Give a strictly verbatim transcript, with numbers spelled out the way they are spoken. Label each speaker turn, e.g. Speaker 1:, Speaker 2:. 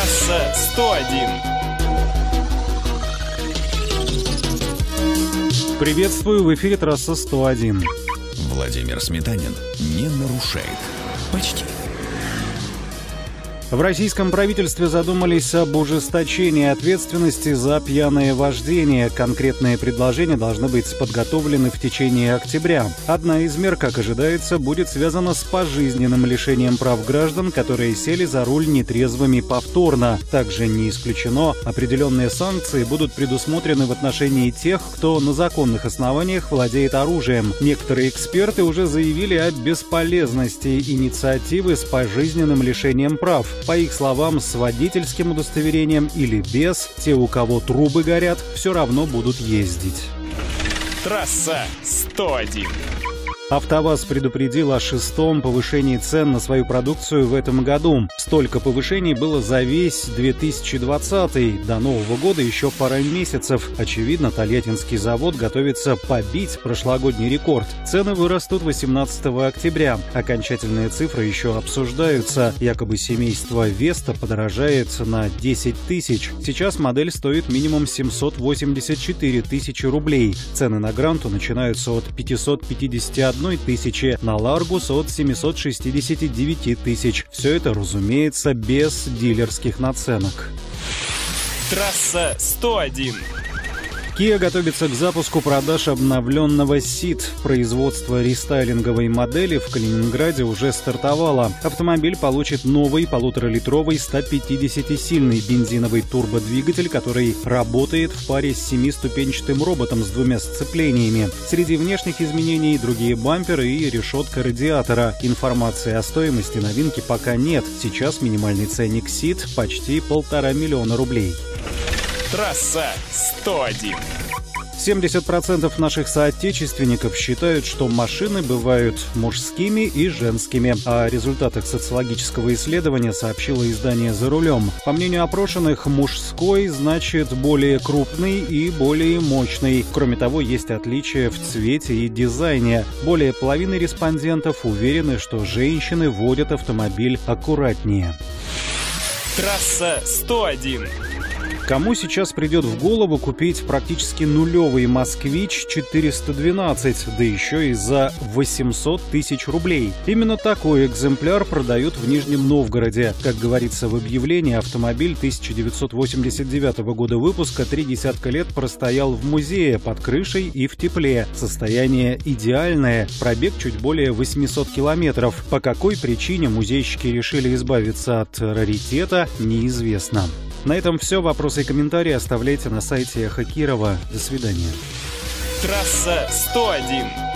Speaker 1: Трасса сто один.
Speaker 2: Приветствую, в эфире Трасса сто один.
Speaker 3: Владимир Сметанин не нарушает. Почти.
Speaker 2: В российском правительстве задумались об ужесточении ответственности за пьяное вождение. Конкретные предложения должны быть подготовлены в течение октября. Одна из мер, как ожидается, будет связана с пожизненным лишением прав граждан, которые сели за руль нетрезвыми повторно. Также не исключено, определенные санкции будут предусмотрены в отношении тех, кто на законных основаниях владеет оружием. Некоторые эксперты уже заявили о бесполезности инициативы с пожизненным лишением прав. По их словам, с водительским удостоверением или без, те, у кого трубы горят, все равно будут ездить.
Speaker 1: Трасса сто один.
Speaker 2: АвтоВАЗ предупредил о шестом повышении цен на свою продукцию в этом году. Столько повышений было за весь две тысячи двадцатый. До Нового года еще пара месяцев. Очевидно, Тольяттинский завод готовится побить прошлогодний рекорд. Цены вырастут восемнадцатого октября. Окончательные цифры еще обсуждаются. Якобы семейство Веста подорожает на десять тысяч. Сейчас модель стоит минимум семьсот восемьдесят четыре тысячи рублей. Цены на Гранту начинаются от пятьсот пятьдесят одной тысячи, на Ларгус от семьсот шестьдесят девять тысяч. Все это, разумеется, без дилерских наценок.
Speaker 1: Трасса сто один.
Speaker 2: Kia готовится к запуску продаж обновленного Ceed. Производство рестайлинговой модели в Калининграде уже стартовало. Автомобиль получит новый полуторалитровый сто пятидесятисильный бензиновый турбодвигатель, который работает в паре с семиступенчатым роботом с двумя сцеплениями. Среди внешних изменений другие бамперы и решетка радиатора. Информации о стоимости новинки пока нет. Сейчас минимальный ценник Ceed почти полтора миллиона рублей.
Speaker 1: Трасса сто один.
Speaker 2: семьдесят процентов наших соотечественников считают, что машины бывают мужскими и женскими. О результатах социологического исследования сообщило издание «За рулем». По мнению опрошенных, мужской значит более крупный и более мощный. Кроме того, есть отличия в цвете и дизайне. Более половины респондентов уверены, что женщины водят автомобиль аккуратнее.
Speaker 1: Трасса сто один.
Speaker 2: Кому сейчас придет в голову купить практически нулевый «Москвич» четыреста двенадцать, да еще и за восемьсот тысяч рублей? Именно такой экземпляр продают в Нижнем Новгороде. Как говорится в объявлении, автомобиль тысяча девятьсот восемьдесят девятого года выпуска три десятка лет простоял в музее под крышей и в тепле. Состояние идеальное, пробег чуть более восемьсот километров. По какой причине музейщики решили избавиться от раритета, неизвестно. На этом все. Вопросы и комментарии оставляйте на сайте Эхо Кирова. До свидания.
Speaker 1: Трасса сто один.